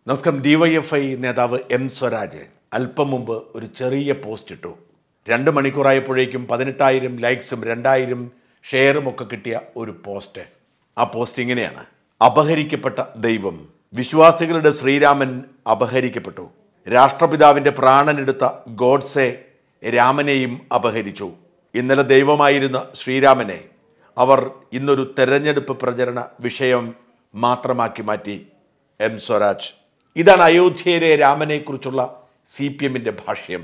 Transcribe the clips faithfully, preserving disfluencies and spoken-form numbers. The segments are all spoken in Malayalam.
നമസ്കാരം. ഡി വൈ എഫ് ഐ നേതാവ് എം സ്വരാജ് അല്പം മുമ്പ് ഒരു ചെറിയ പോസ്റ്റ് ഇട്ടു. രണ്ട് മണിക്കൂറായപ്പോഴേക്കും പതിനെട്ടായിരം ലൈക്സും രണ്ടായിരം ഷെയറും ഒക്കെ കിട്ടിയ ഒരു പോസ്റ്റ്. ആ പോസ്റ്റ് ഇങ്ങനെയാണ്: അപഹരിക്കപ്പെട്ട ദൈവം. വിശ്വാസികളുടെ ശ്രീരാമൻ അപഹരിക്കപ്പെട്ടു. രാഷ്ട്രപിതാവിൻ്റെ പ്രാണനെടുത്ത ഗോഡ്സെ രാമനെയും അപഹരിച്ചു. ഇന്നലെ ദൈവമായിരുന്ന ശ്രീരാമനെ അവർ ഇന്നൊരു തെരഞ്ഞെടുപ്പ് പ്രചരണ വിഷയം മാത്രമാക്കി മാറ്റി. എം സ്വരാജ്. ഇതാണ് അയോധ്യയിലെ രാമനെക്കുറിച്ചുള്ള സി പി എമ്മിൻ്റെ ഭാഷ്യം.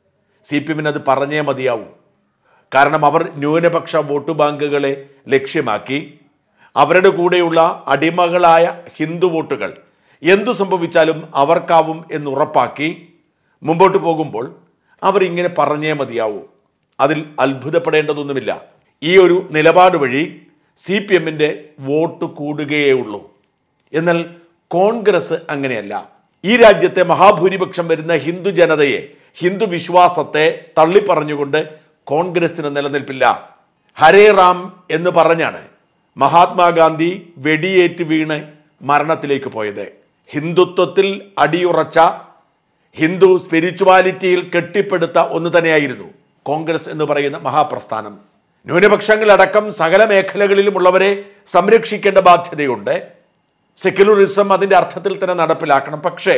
സി പി എമ്മിന് അത് പറഞ്ഞേ മതിയാവൂ. കാരണം അവർ ന്യൂനപക്ഷ വോട്ട് ബാങ്കുകളെ ലക്ഷ്യമാക്കി അവരുടെ കൂടെയുള്ള അടിമകളായ ഹിന്ദു വോട്ടുകൾ എന്തു സംഭവിച്ചാലും അവർക്കാവും എന്നുറപ്പാക്കി മുമ്പോട്ട് പോകുമ്പോൾ അവരിങ്ങനെ പറഞ്ഞേ മതിയാവൂ. അതിൽ അത്ഭുതപ്പെടേണ്ടതൊന്നുമില്ല. ഈ ഒരു നിലപാട് വഴി സി പി എമ്മിൻ്റെ വോട്ട് കൂടുകയേ ഉള്ളൂ. എന്നാൽ കോൺഗ്രസ് അങ്ങനെയല്ല. ഈ രാജ്യത്തെ മഹാഭൂരിപക്ഷം വരുന്ന ഹിന്ദു ജനതയെ, ഹിന്ദു വിശ്വാസത്തെ തള്ളിപ്പറഞ്ഞുകൊണ്ട് കോൺഗ്രസിന് നിലനിൽപ്പില്ല. ഹരേ റാം എന്ന് പറഞ്ഞാണ് മഹാത്മാഗാന്ധി വെടിയേറ്റ് വീണ് മരണത്തിലേക്ക് പോയത്. ഹിന്ദുത്വത്തിൽ അടിയുറച്ച, ഹിന്ദു സ്പിരിച്വാലിറ്റിയിൽ കെട്ടിപ്പടുത്ത ഒന്ന് തന്നെയായിരുന്നു കോൺഗ്രസ് എന്ന് പറയുന്ന മഹാപ്രസ്ഥാനം. ന്യൂനപക്ഷങ്ങളടക്കം സകല മേഖലകളിലുമുള്ളവരെ സംരക്ഷിക്കേണ്ട ബാധ്യതയുണ്ട്. സെക്യുലറിസം അതിൻ്റെ അർത്ഥത്തിൽ തന്നെ നടപ്പിലാക്കണം. പക്ഷേ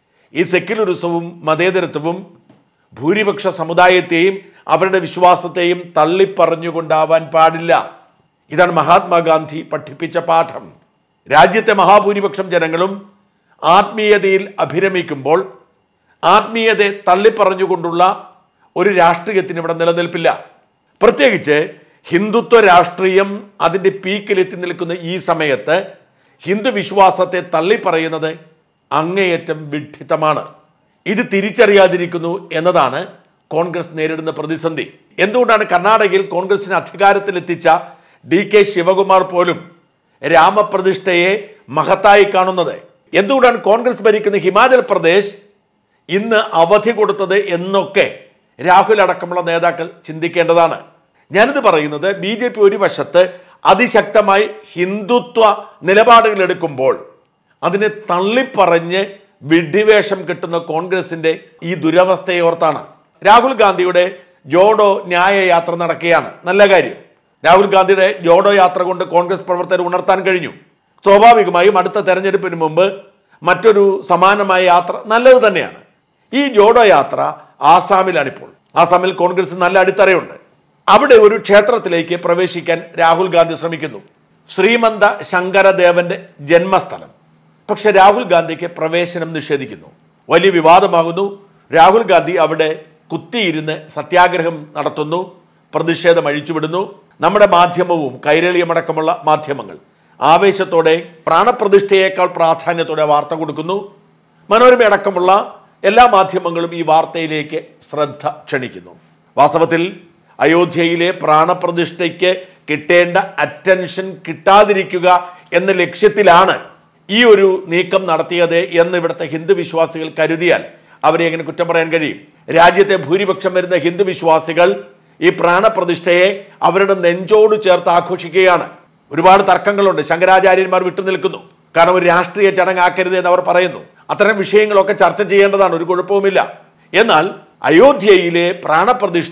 ഈ സെക്യുലറിസവും മതേതരത്വവും ഭൂരിപക്ഷ സമുദായത്തെയും അവരുടെ വിശ്വാസത്തെയും തള്ളിപ്പറഞ്ഞുകൊണ്ടാവാൻ പാടില്ല. ഇതാണ് മഹാത്മാഗാന്ധി പഠിപ്പിച്ച പാഠം. രാജ്യത്തെ മഹാഭൂരിപക്ഷം ജനങ്ങളും ആത്മീയതയിൽ അഭിരമിക്കുമ്പോൾ ആത്മീയതയെ തള്ളിപ്പറഞ്ഞുകൊണ്ടുള്ള ഒരു രാഷ്ട്രീയത്തിന് ഇവിടെ നിലനിൽപ്പില്ല. പ്രത്യേകിച്ച് ഹിന്ദുത്വ രാഷ്ട്രീയം അതിൻ്റെ പീക്കിലെത്തി നിൽക്കുന്ന ഈ സമയത്ത് ഹിന്ദു വിശ്വാസത്തെ തള്ളിപ്പറയുന്നത് അങ്ങേയറ്റം വിഡ്ഢിത്തമാണ്. ഇത് തിരിച്ചറിയാതിരിക്കുന്നു എന്നതാണ് കോൺഗ്രസ് നേരിടുന്ന പ്രതിസന്ധി. എന്തുകൊണ്ടാണ് കർണാടകയിൽ കോൺഗ്രസിന് അധികാരത്തിലെത്തിച്ച ഡി കെ ശിവകുമാർ പോലും രാമപ്രതിഷ്ഠയെ മഹത്തായി കാണുന്നത്? എന്തുകൊണ്ടാണ് കോൺഗ്രസ് ഭരിക്കുന്ന ഹിമാചൽ പ്രദേശ് ഇന്ന് അവധി കൊടുത്തത് എന്നൊക്കെ രാഹുൽ അടക്കമുള്ള നേതാക്കൾ ചിന്തിക്കേണ്ടതാണ്. ഞാനിത് പറയുന്നത് ബി ജെ പി ഒരു വശത്ത് അതിശക്തമായി ഹിന്ദുത്വ നിലപാടുകൾ എടുക്കുമ്പോൾ അതിനെ തള്ളിപ്പറഞ്ഞ് വിഡ്ഢിവേഷം കിട്ടുന്ന കോൺഗ്രസിന്റെ ഈ ദുരവസ്ഥയെ ഓർത്താണ്. രാഹുൽ ഗാന്ധിയുടെ ജോഡോ ന്യായ യാത്ര നടക്കുകയാണ്. നല്ല കാര്യം. രാഹുൽ ഗാന്ധിയുടെ ജോഡോ യാത്ര കൊണ്ട് കോൺഗ്രസ് പ്രവർത്തകർ ഉണർത്താൻ കഴിഞ്ഞു. സ്വാഭാവികമായും അടുത്ത തെരഞ്ഞെടുപ്പിന് മുമ്പ് മറ്റൊരു സമാനമായ യാത്ര നല്ലത് തന്നെയാണ്. ഈ ജോഡോ യാത്ര ആസാമിലാണിപ്പോൾ. ആസാമിൽ കോൺഗ്രസ് നല്ല അടിത്തറയുണ്ട്. അവിടെ ഒരു ക്ഷേത്രത്തിലേക്ക് പ്രവേശിക്കാൻ രാഹുൽ ഗാന്ധി ശ്രമിക്കുന്നു. ശ്രീമന്ത ശങ്കരദേവന്റെ ജന്മസ്ഥലം. പക്ഷെ രാഹുൽ ഗാന്ധിക്ക് പ്രവേശനം നിഷേധിക്കുന്നു. വലിയ വിവാദമാകുന്നു. രാഹുൽ ഗാന്ധി അവിടെ കുത്തിയിരുന്ന് സത്യാഗ്രഹം നടത്തുന്നു, പ്രതിഷേധം അഴിച്ചുവിടുന്നു. നമ്മുടെ മാധ്യമവും കൈരളിയമടക്കമുള്ള മാധ്യമങ്ങൾ ആവേശത്തോടെ പ്രാണപ്രതിഷ്ഠയേക്കാൾ പ്രാധാന്യത്തോടെ വാർത്ത കൊടുക്കുന്നു. മനോരമ അടക്കമുള്ള എല്ലാ മാധ്യമങ്ങളും ഈ വാർത്തയിലേക്ക് ശ്രദ്ധ ക്ഷണിക്കുന്നു. വാസ്തവത്തിൽ അയോധ്യയിലെ പ്രാണപ്രതിഷ്ഠയ്ക്ക് കിട്ടേണ്ട അറ്റൻഷൻ കിട്ടാതിരിക്കുക എന്ന ലക്ഷ്യത്തിലാണ് ഈ ഒരു നീക്കം നടത്തിയത് എന്ന് ഇവിടുത്തെ ഹിന്ദു വിശ്വാസികൾ കരുതിയാൽ അവരെ എങ്ങനെ കുറ്റം പറയാൻ കഴിയും? രാജ്യത്തെ ഭൂരിപക്ഷം വരുന്ന ഹിന്ദു വിശ്വാസികൾ ഈ പ്രാണപ്രതിഷ്ഠയെ അവരുടെ നെഞ്ചോട് ചേർത്ത് ആഘോഷിക്കുകയാണ്. ഒരുപാട് തർക്കങ്ങളുണ്ട്. ശങ്കരാചാര്യന്മാർ വിട്ടുനിൽക്കുന്നു. കാരണം ഒരു രാഷ്ട്രീയ ചടങ്ങാക്കരുത് എന്ന് അവർ പറയുന്നു. അത്തരം വിഷയങ്ങളൊക്കെ ചർച്ച ചെയ്യേണ്ടതാണ്, ഒരു കുഴപ്പവുമില്ല. എന്നാൽ അയോധ്യയിലെ പ്രാണപ്രതിഷ്ഠ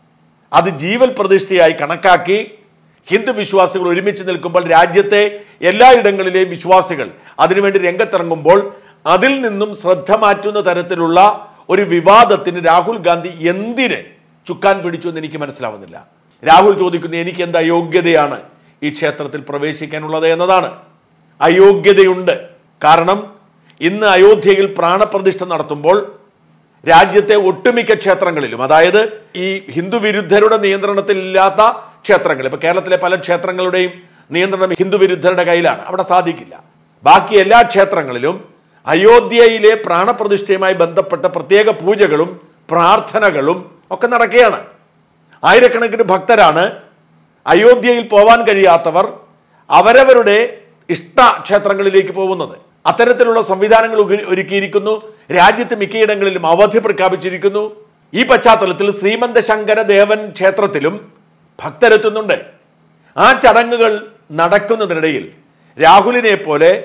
അത് ജീവൽ പ്രതിഷ്ഠയായി കണക്കാക്കി ഹിന്ദു വിശ്വാസികൾ ഒരുമിച്ച് നിൽക്കുമ്പോൾ രാജ്യത്തെ എല്ലായിടങ്ങളിലെയും വിശ്വാസികൾ അതിനുവേണ്ടി രംഗത്തിറങ്ങുമ്പോൾ അതിൽ നിന്നും ശ്രദ്ധ മാറ്റുന്ന തരത്തിലുള്ള ഒരു വിവാദത്തിന് രാഹുൽ ഗാന്ധി എന്തിന് ചുക്കാൻ പിടിച്ചു എന്ന് എനിക്ക് മനസ്സിലാവുന്നില്ല. രാഹുൽ ചോദിക്കുന്നത് എനിക്ക് എന്ത് അയോഗ്യതയാണ് ഈ ക്ഷേത്രത്തിൽ പ്രവേശിക്കാനുള്ളത് എന്നതാണ്. അയോഗ്യതയുണ്ട്. കാരണം ഇന്ന് അയോധ്യയിൽ പ്രാണപ്രതിഷ്ഠ നടത്തുമ്പോൾ രാജ്യത്തെ ഒട്ടുമിക്ക ക്ഷേത്രങ്ങളിലും, അതായത് ഈ ഹിന്ദു വിരുദ്ധരുടെ നിയന്ത്രണത്തിൽ ഇല്ലാത്ത ക്ഷേത്രങ്ങൾ, ഇപ്പൊ കേരളത്തിലെ പല ക്ഷേത്രങ്ങളുടെയും നിയന്ത്രണം ഹിന്ദു വിരുദ്ധരുടെ കയ്യിലാണ്, അവിടെ സാധിക്കില്ല. ബാക്കി എല്ലാ ക്ഷേത്രങ്ങളിലും അയോധ്യയിലെ പ്രാണപ്രതിഷ്ഠയുമായി ബന്ധപ്പെട്ട പ്രത്യേക പൂജകളും പ്രാർത്ഥനകളും ഒക്കെ നടക്കുകയാണ്. ആയിരക്കണക്കിന് ഭക്തരാണ്. അയോധ്യയിൽ പോവാൻ കഴിയാത്തവർ അവരവരുടെ ഇഷ്ട ക്ഷേത്രങ്ങളിലേക്ക് പോകുന്നത്. അത്തരത്തിലുള്ള സംവിധാനങ്ങൾ ഒരുക്കിയിരിക്കുന്നു. രാജ്യത്ത് മിക്കയിടങ്ങളിലും അവധി പ്രഖ്യാപിച്ചിരിക്കുന്നു. ഈ പശ്ചാത്തലത്തിൽ ശ്രീമന്ത ശങ്കരദേവൻ ക്ഷേത്രത്തിലും ഭക്തരെത്തുന്നുണ്ട്. ആ ചടങ്ങുകൾ നടക്കുന്നതിനിടയിൽ രാഹുലിനെ പോലെ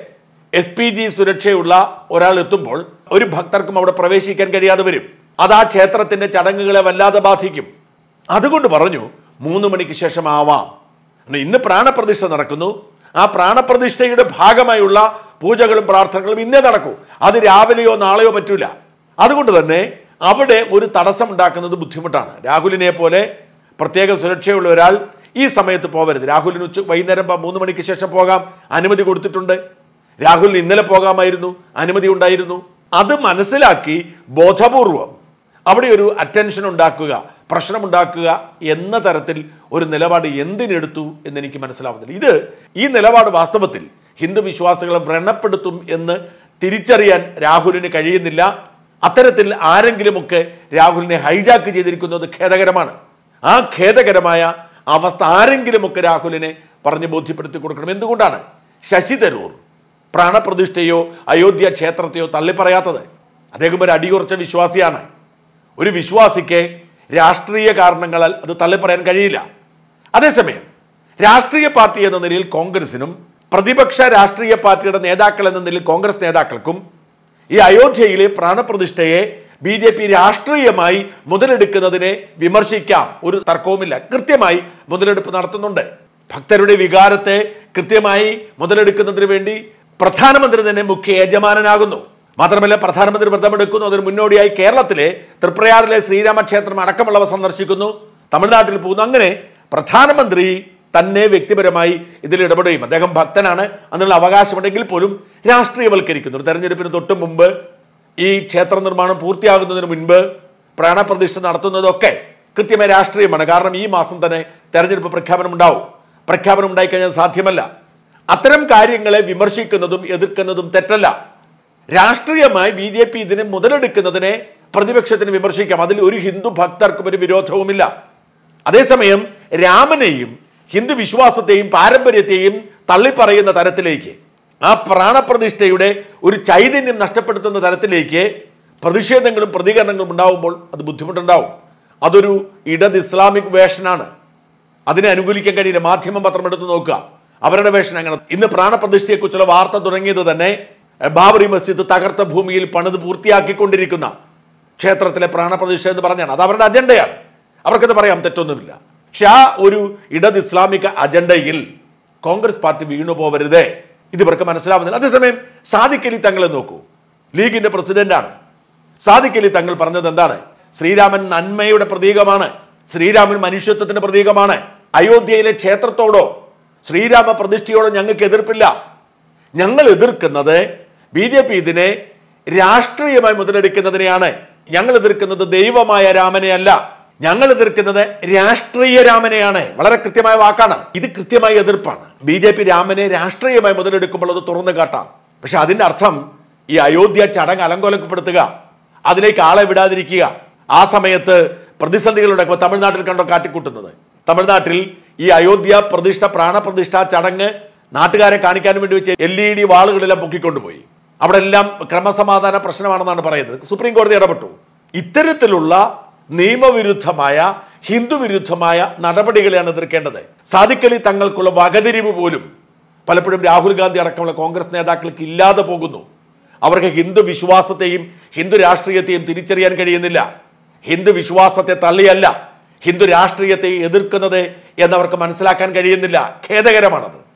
എസ് പി ജി സുരക്ഷയുള്ള ഒരാൾ എത്തുമ്പോൾ ഒരു ഭക്തർക്കും അവിടെ പ്രവേശിക്കാൻ കഴിയാതെ വരും. അത് ആ ക്ഷേത്രത്തിന്റെ ചടങ്ങുകളെ വല്ലാതെ ബാധിക്കും. അതുകൊണ്ട് പറഞ്ഞു മൂന്ന് മണിക്ക് ശേഷം ആവാം. ഇന്ന് പ്രാണപ്രതിഷ്ഠ നടക്കുന്നു. ആ പ്രാണപ്രതിഷ്ഠയുടെ ഭാഗമായുള്ള പൂജകളും പ്രാർത്ഥനകളും ഇന്നേ നടക്കൂ. അത് രാവിലെയോ നാളെയോ പറ്റൂല. അതുകൊണ്ട് തന്നെ അവിടെ ഒരു തടസ്സം ഉണ്ടാക്കുന്നത് ബുദ്ധിമുട്ടാണ്. രാഹുലിനെ പോലെ പ്രത്യേക സുരക്ഷയുള്ള ഒരാൾ ഈ സമയത്ത് പോകരുത്. രാഹുലിന് ഉച്ച വൈകുന്നേരം മൂന്ന് മണിക്ക് ശേഷം പോകാം, അനുമതി കൊടുത്തിട്ടുണ്ട്. രാഹുലിന് ഇന്നലെ പോകാമായിരുന്നു, അനുമതി ഉണ്ടായിരുന്നു. അത് മനസ്സിലാക്കി ബോധപൂർവം അവിടെ ഒരു അറ്റൻഷൻ ഉണ്ടാക്കുക, പ്രശ്നമുണ്ടാക്കുക എന്ന തരത്തിൽ ഒരു നിലപാട് എന്തിനെടുത്തു എന്നെനിക്ക് മനസ്സിലാവുന്നില്ല. ഇത് ഈ നിലപാട് വാസ്തവത്തിൽ ഹിന്ദു വിശ്വാസികളെ വ്രണപ്പെടുത്തും എന്ന് തിരിച്ചറിയാൻ രാഹുലിന് കഴിയുന്നില്ല. അത്തരത്തിൽ ആരെങ്കിലുമൊക്കെ രാഹുലിനെ ഹൈജാക്ക് ചെയ്തിരിക്കുന്നത് ഖേദകരമാണ്. ആ ഖേദകരമായ അവസ്ഥ ആരെങ്കിലുമൊക്കെ രാഹുലിനെ പറഞ്ഞ് ബോധ്യപ്പെടുത്തി കൊടുക്കണം. എന്തുകൊണ്ടാണ് ശശി തരൂർ പ്രാണപ്രതിഷ്ഠയോ അയോധ്യ ക്ഷേത്രത്തെയോ തള്ളിപ്പറയാത്തത്? അദ്ദേഹം ഒരു അടിയുറച്ച വിശ്വാസിയാണ്. ഒരു വിശ്വാസിക്ക് രാഷ്ട്രീയ കാരണങ്ങളാൽ അത് തള്ളിപ്പറയാൻ കഴിയില്ല. അതേസമയം രാഷ്ട്രീയ പാർട്ടി എന്ന നിലയിൽ കോൺഗ്രസിനും പ്രതിപക്ഷ രാഷ്ട്രീയ പാർട്ടിയുടെ നേതാക്കൾ എന്ന നിലയിൽ കോൺഗ്രസ് നേതാക്കൾക്കും ഈ അയോധ്യയിലെ പ്രാണപ്രതിഷ്ഠയെ ബി ജെ പി രാഷ്ട്രീയമായി മുതലെടുക്കുന്നതിനെ വിമർശിക്കാം. ഒരു തർക്കവുമില്ല. കൃത്യമായി മുതലെടുപ്പ് നടത്തുന്നുണ്ട്. ഭക്തരുടെ വികാരത്തെ കൃത്യമായി മുതലെടുക്കുന്നതിന് വേണ്ടി പ്രധാനമന്ത്രി തന്നെ മുഖ്യ യജമാനനാകുന്നു. മാത്രമല്ല പ്രധാനമന്ത്രി വ്രതമെടുക്കുന്നു. അതിന് മുന്നോടിയായി കേരളത്തിലെ തൃപ്രയാറിലെ ശ്രീരാമക്ഷേത്രം അടക്കമുള്ളവ സന്ദർശിക്കുന്നു, തമിഴ്നാട്ടിൽ പോകുന്നു. അങ്ങനെ പ്രധാനമന്ത്രി തന്നെ വ്യക്തിപരമായി ഇതിൽ ഇടപെടുകയും അദ്ദേഹം ഭക്തനാണ് എന്നുള്ള അവകാശമുണ്ടെങ്കിൽ പോലും രാഷ്ട്രീയവൽക്കരിക്കുന്നു. ഒരു തെരഞ്ഞെടുപ്പിന് തൊട്ട് മുമ്പ് ഈ ക്ഷേത്ര നിർമ്മാണം പൂർത്തിയാകുന്നതിന് മുൻപ് പ്രാണപ്രതിഷ്ഠ നടത്തുന്നതൊക്കെ കൃത്യമായ രാഷ്ട്രീയമാണ്. കാരണം ഈ മാസം തന്നെ തെരഞ്ഞെടുപ്പ് പ്രഖ്യാപനം ഉണ്ടാവും. പ്രഖ്യാപനം ഉണ്ടായിക്കഴിഞ്ഞാൽ സാധ്യമല്ല. അത്തരം കാര്യങ്ങളെ വിമർശിക്കുന്നതും എതിർക്കുന്നതും തെറ്റല്ല. രാഷ്ട്രീയമായി ബി ജെ പി ഇതിനെ മുതലെടുക്കുന്നതിനെ പ്രതിപക്ഷത്തിന് വിമർശിക്കാം. അതിൽ ഒരു ഹിന്ദു ഭക്തർക്കും ഒരു വിരോധവുമില്ല. അതേസമയം രാമനെയും ഹിന്ദു വിശ്വാസത്തെയും പാരമ്പര്യത്തെയും തള്ളിപ്പറയുന്ന തരത്തിലേക്ക്, ആ പ്രാണപ്രതിഷ്ഠയുടെ ഒരു ചൈതന്യം നഷ്ടപ്പെടുത്തുന്ന തരത്തിലേക്ക് പ്രതിഷേധങ്ങളും പ്രതികരണങ്ങളും ഉണ്ടാവുമ്പോൾ അത് ബുദ്ധിമുട്ടുണ്ടാവും. അതൊരു ഇടത് ഇസ്ലാമിക് വേഷനാണ്. അതിനെ അനുകൂലിക്കാൻ കഴിയില്ല. മാധ്യമം പത്രം എടുത്ത് നോക്കുക, അവരുടെ വേഷൻ അങ്ങനെ. ഇന്ന് പ്രാണപ്രതിഷ്ഠയെക്കുറിച്ചുള്ള വാർത്ത തുടങ്ങിയത് തന്നെ ബാബറി മസ്ജിദ് തകർത്ത ഭൂമിയിൽ പണിത് പൂർത്തിയാക്കിക്കൊണ്ടിരിക്കുന്ന ക്ഷേത്രത്തിലെ പ്രാണപ്രതിഷ്ഠ എന്ന് പറഞ്ഞാണ്. അത് അവരുടെ അജണ്ടയാണ്. അവർക്കത് പറയാം, തെറ്റൊന്നുമില്ല. പക്ഷെ ആ ഒരു ഇടത് ഇസ്ലാമിക അജണ്ടയിൽ കോൺഗ്രസ് പാർട്ടി വീണു പോവരുതേ, ഇതിവർക്ക് മനസ്സിലാവുന്നില്ല. അതേസമയം സാദിഖ് അലി തങ്ങളെ നോക്കൂ, ലീഗിന്റെ പ്രസിഡന്റാണ്. സാദിഖ് അലി തങ്ങൾ പറഞ്ഞത് എന്താണ്? ശ്രീരാമൻ നന്മയുടെ പ്രതീകമാണ്, ശ്രീരാമൻ മനുഷ്യത്വത്തിന്റെ പ്രതീകമാണ്. അയോധ്യയിലെ ക്ഷേത്രത്തോടോ ശ്രീരാമ പ്രതിഷ്ഠയോടോ ഞങ്ങൾക്ക് എതിർപ്പില്ല. ഞങ്ങൾ എതിർക്കുന്നത് ബി ജെ പി ഇതിനെ രാഷ്ട്രീയമായി മുതലെടുക്കുന്നതിനെയാണ്. ഞങ്ങൾ എതിർക്കുന്നത് ദൈവമായ രാമനെയല്ല, ഞങ്ങൾ എതിർക്കുന്നത് രാഷ്ട്രീയ രാമനെയാണ്. വളരെ കൃത്യമായ വാക്കാണ്. ഇത് കൃത്യമായ എതിർപ്പാണ്. ബി ജെ പി രാമനെ രാഷ്ട്രീയമായി മുതലെടുക്കുമ്പോൾ അത് തുറന്നു കാട്ടാം. പക്ഷെ അതിന്റെ അർത്ഥം ഈ അയോധ്യ ചടങ്ങ് അലങ്കോലപ്പെടുത്തുക, അതിലേക്ക് ആളെ വിടാതിരിക്കുക, ആ സമയത്ത് പ്രതിസന്ധികളുടെ തമിഴ്നാട്ടിൽ കണ്ടോ കാട്ടിക്കൂട്ടുന്നത്. തമിഴ്നാട്ടിൽ ഈ അയോധ്യ പ്രതിഷ്ഠ പ്രാണപ്രതിഷ്ഠ ചടങ്ങ് നാട്ടുകാരെ കാണിക്കാൻ വേണ്ടി വെച്ച് എൽ ഇ ഡി വാളുകളെല്ലാം പൊക്കിക്കൊണ്ടുപോയി. അവിടെ എല്ലാം ക്രമസമാധാന പ്രശ്നമാണെന്നാണ് പറയുന്നത്. സുപ്രീം കോടതി ഇടപെട്ടു. ഇത്തരത്തിലുള്ള നിയമവിരുദ്ധമായ ഹിന്ദു വിരുദ്ധമായ നടപടികളെയാണ് എതിർക്കേണ്ടത്. സാദിഖ് അലി തങ്ങൾക്കുള്ള വകതിരിവ് പോലും പലപ്പോഴും രാഹുൽ ഗാന്ധി അടക്കമുള്ള കോൺഗ്രസ് നേതാക്കൾക്ക് ഇല്ലാതെ പോകുന്നു. അവർക്ക് ഹിന്ദു വിശ്വാസത്തെയും ഹിന്ദു രാഷ്ട്രീയത്തെയും തിരിച്ചറിയാൻ കഴിയുന്നില്ല. ഹിന്ദു വിശ്വാസത്തെ തള്ളിയല്ല ഹിന്ദു രാഷ്ട്രീയത്തെ എതിർക്കുന്നത് എന്നവർക്ക് മനസ്സിലാക്കാൻ കഴിയുന്നില്ല. ഖേദകരമാണത്.